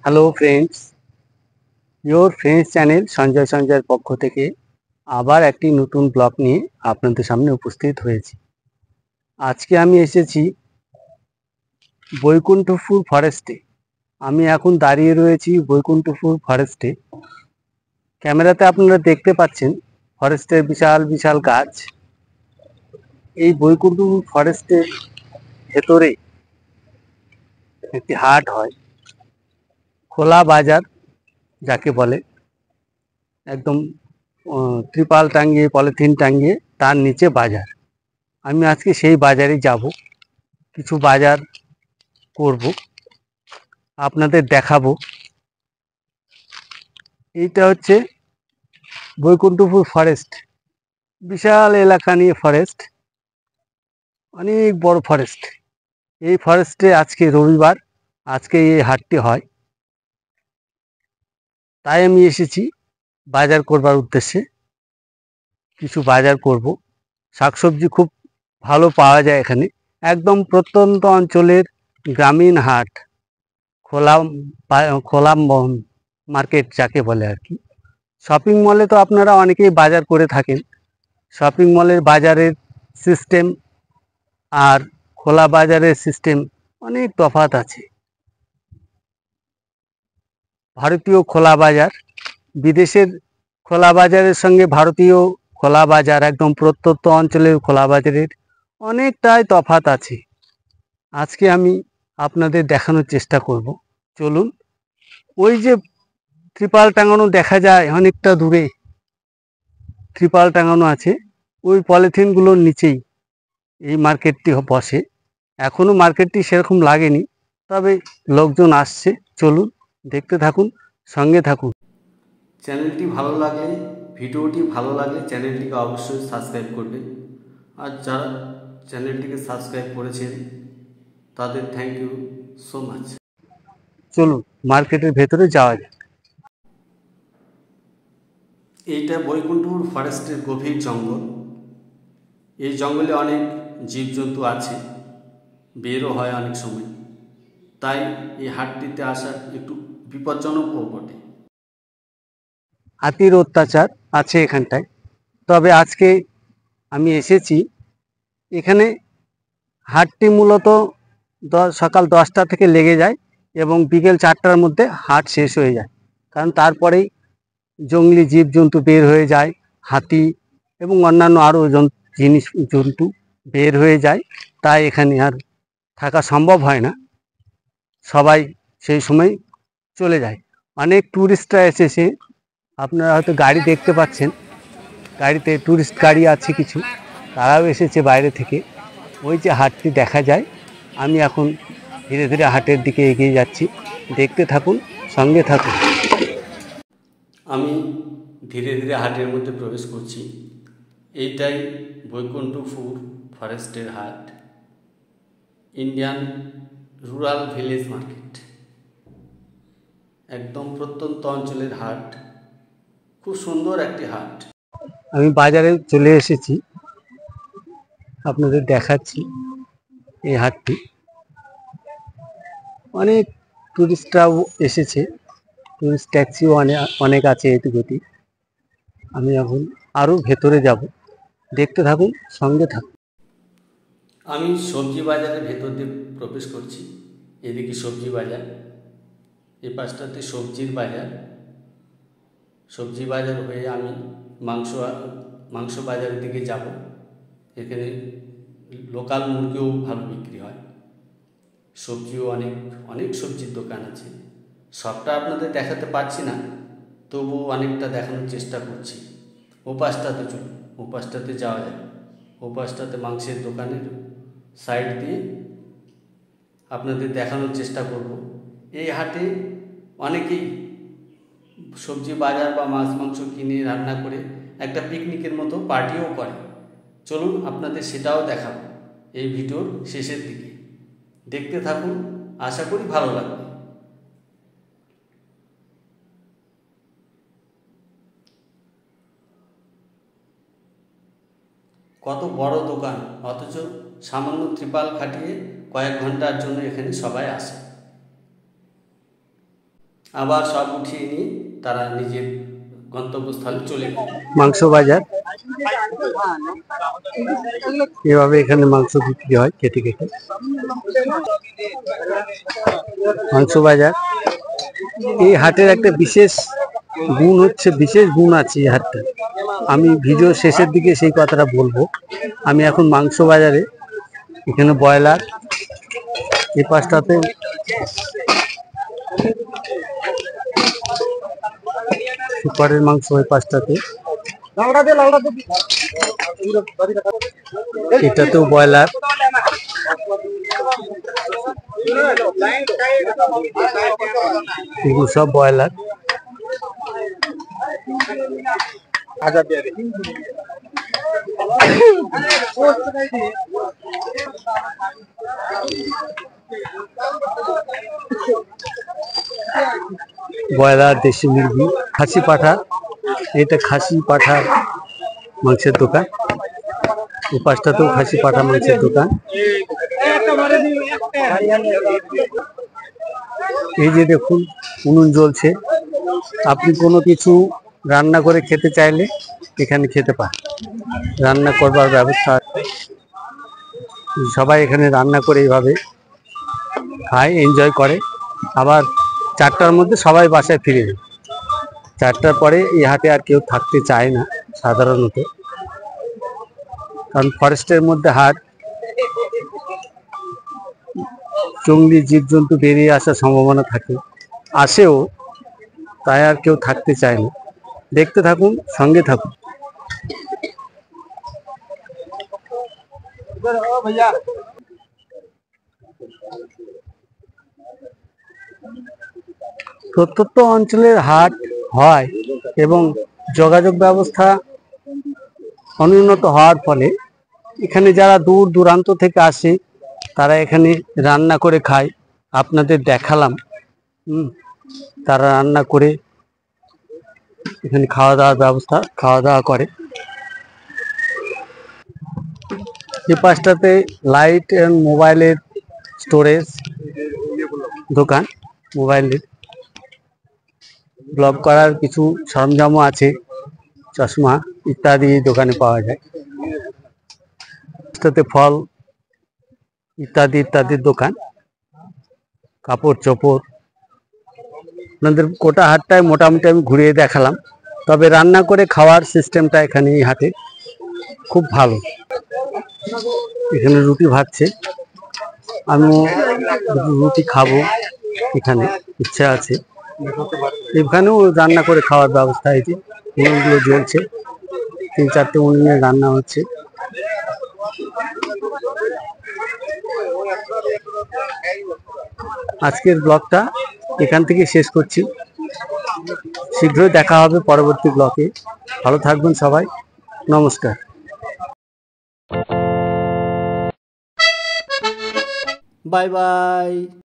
Hello friends, your friends channel সঞ্জয়ের পক্ষ থেকে আবার একটি নতুন ব্লগ নিয়ে আপনাদের সামনে উপস্থিত হয়েছি। আজকে আমি এসেছি বৈকুণ্ঠপুর ফরেস্টে। আমি এখন দাঁড়িয়ে রয়েছি বৈকুণ্ঠপুর ফরেস্টে। ক্যামেরাতে আপনারা দেখতে পাচ্ছেন ফরেস্টের বিশাল বিশাল গাছ। এই বৈকুণ্ঠপুর ফরেস্টের ভেতরে একটি হাট হয়, খোলা বাজার যাকে বলে। একদম ত্রিপাল টাঙিয়ে, পলিথিন টাঙিয়ে, তার নিচে বাজার। আমি আজকে সেই বাজারে যাব, কিছু বাজার করব, আপনাদের দেখাবো। এইটা হচ্ছে বৈকুণ্ঠপুর ফরেস্ট, বিশাল এলাকা নিয়ে ফরেস্ট, অনেক বড় ফরেস্ট। এই ফরেস্টে আজকে রবিবার, আজকে এই হাটটি হয়, তাই আমি এসেছি বাজার করবার উদ্দেশ্যে। কিছু বাজার করব। শাকসবজি খুব ভালো পাওয়া যায় এখানে, একদম প্রত্যন্ত অঞ্চলের গ্রামীণ হাট, খোলা খোলা মার্কেট যাকে বলে আর কি। শপিং মলে তো আপনারা অনেকেই বাজার করে থাকেন। শপিং মলের বাজারের সিস্টেম আর খোলা বাজারের সিস্টেম অনেক তফাৎ আছে। ভারতীয় খোলা বাজার, বিদেশের খোলা বাজারের সঙ্গে ভারতীয় খোলা বাজার, একদম প্রত্যন্ত অঞ্চলের খোলা বাজারের অনেকটাই তফাৎ আছে। আজকে আমি আপনাদের দেখানোর চেষ্টা করব। চলুন, ওই যে ত্রিপাল টাঙানো দেখা যায় অনেকটা দূরে, ত্রিপাল টাঙানো আছে, ওই পলিথিনগুলোর নিচেই এই মার্কেটটি বসে। এখনো মার্কেটটি সেরকম লাগেনি, তবে লোকজন আসছে। চলুন দেখতে থাকুন, সঙ্গে থাকুন। চ্যানেলটি ভালো লাগলে, ভিডিওটি ভালো লাগলে চ্যানেলটিকে অবশ্যই সাবস্ক্রাইব করবেন। আর যারা চ্যানেলটিকে সাবস্ক্রাইব করেছেন তাদের থ্যাংক ইউ সো মাচ। চলুন মার্কেটের ভেতরে যাওয়া যাক। এইটা বৈকুণ্ঠপুর ফরেস্টের গভীর জঙ্গল। এই জঙ্গলে অনেক জীবজন্তু আছে, বেরও হয় অনেক সময়, তাই এই হাটটিতে আসা একটু বিপজ্জনকও বটে। হাতির অত্যাচার আছে এখানটায়, তবে আজকে আমি এসেছি এখানে। হাটটি মূলত সকাল 10টা থেকে লেগে যায় এবং বিকেল 4টার মধ্যে হাট শেষ হয়ে যায়, কারণ তারপরেই জঙ্গলি জীবজন্তু বের হয়ে যায়, হাতি এবং অন্যান্য আরও জিনিস জন্তু বের হয়ে যায়, তাই এখানে আর থাকা সম্ভব হয় না, সবাই সেই সময় চলে যায়। অনেক ট্যুরিস্টরা এসেছে, আপনারা হয়তো গাড়ি দেখতে পাচ্ছেন, গাড়িতে ট্যুরিস্ট গাড়ি আছে কিছু, তারাও এসেছে বাইরে থেকে। ওই যে হাটটি দেখা যায়, আমি এখন ধীরে ধীরে হাটের দিকে এগিয়ে যাচ্ছি, দেখতে থাকুন, সঙ্গে থাকুন। আমি ধীরে ধীরে হাটের মধ্যে প্রবেশ করছি। এইটাই বৈকুণ্ঠপুর ফরেস্টের হাট, ইন্ডিয়ান রুরাল ভিলেজ মার্কেট, একদম প্রত্যন্ত অঞ্চলের হাট, খুব সুন্দর একটি হাট। আমি বাজারে চলে এসেছি, আপনাদের দেখাচ্ছি এই হাটটি। অনেক টুরিস্টরাও এসেছে, টুরিস্ট ট্যাক্সিও অনেক আছে এদিকে। আমি এখন আরও ভেতরে যাব, দেখতে থাকুন, সঙ্গে থাকুন। আমি সবজি বাজারের ভেতর দিয়ে প্রবেশ করছি। এদিকে সবজি বাজার, এ পাশটাতে সবজির বাজার। সবজি বাজার হয়ে আমি মাংস বাজারের দিকে যাব। এখানে লোকাল মুরগিও ভালো বিক্রি হয়, সবজিও অনেক অনেক সবজির দোকান আছে। সবটা আপনাদের দেখাতে পারছি না, তবু অনেকটা দেখানোর চেষ্টা করছি। ও পাশটাতে চলুন, ও পাশটাতে যাওয়া যায়। ও পাশটাতে মাংসের দোকানের সাইড দিয়ে আপনাদের দেখানোর চেষ্টা করব। এই হাটে অনেকেই সবজি বাজার বা মাছ মাংস কিনে রান্না করে একটা পিকনিকের মতো পার্টিও করে। চলুন আপনাদের সেটাও দেখাবো এই ভিডিওর শেষের দিকে। দেখতে থাকুন, আশা করি ভালো লাগবে। কত বড় দোকান, অথচ সামান্য ত্রিপাল খাটিয়ে কয়েক ঘন্টার জন্য এখানে সবাই আসে। আবার সব উঠিয়ে নিয়ে তারা নিজের গন্তব্যস্থলে চলে যায়। মাংস বাজার, এভাবে এখানে মাংস বিক্রি হয় কেটে কেটে। মাংস বাজার, এই হাটের একটা বিশেষ গুণ আছে এই হাটটা। আমি ভিডিও শেষের দিকে সেই কথাটা বলবো। আমি এখন মাংস বাজারে, এখানে ব্রয়লার, এই পাশটাতে সুপারের মাংস, ওই পাশটাতে এটাতেও ব্রয়লার, এগুলো সব ব্রয়লার। ব্রয়লার, দেশি মুরগি, খাসি পাঠা, এটা খাসি পাঠার মাংসের দোকান। এই পাশটাতেও খাসি পাঠা মাংসের দোকান। এই যে দেখুন উনুন জ্বলছে, আপনি কোনো কিছু রান্না করে খেতে চাইলে এখানে খেতে পান, রান্না করবার ব্যবস্থা। সবাই এখানে রান্না করে এইভাবে খায়, এনজয় করে। আবার 4টার মধ্যে সবাই বাসায় ফিরে যায়। 4টার পরে এই হাটে আর কেউ থাকতে চায় না সাধারণত, কারণ ফরেস্টের মধ্যে হাট, জঙ্গলি জীবজন্তু বেরিয়ে আসার সম্ভাবনা থাকে, আসেও, তাই আর কেউ থাকতে চায় না। দেখতে থাকুন, সঙ্গে থাকুন। প্রত্যন্ত অঞ্চলের হাট হয় এবং যোগাযোগ ব্যবস্থা অনুন্নত হওয়ার ফলে এখানে যারা দূর দূরান্ত থেকে আসে তারা এখানে রান্না করে খায়। আপনাদের দেখালাম, তারা রান্না করে এখানে খাওয়া দাওয়া করে। এই পাশটাতে লাইট এবং মোবাইলের স্টোরেজ দোকান, মোবাইলের ব্লগ করার কিছু সরঞ্জামও আছে, চশমা ইত্যাদি দোকানে পাওয়া যায়। সাথে ফল ইত্যাদির দোকান, কাপড় চোপড়। আপনাদের গোটা হাটটায় মোটামুটি আমি ঘুরিয়ে দেখালাম, তবে রান্না করে খাওয়ার সিস্টেমটা এখানে এই হাটে খুব ভালো। এখানে রুটি ভাজছে, আমিও রুটি খাবো, এখানে ইচ্ছা আছে। এখানেও রান্না করে খাওয়ার ব্যবস্থা হয়েছে, উনুনগুলো জ্বলছে, 3-4টে উনুনে রান্না হচ্ছে। আজকের ব্লগটা এখান থেকে শেষ করছি, শীঘ্রই দেখা হবে পরবর্তী ব্লগে। ভালো থাকবেন সবাই, নমস্কার। Bye by.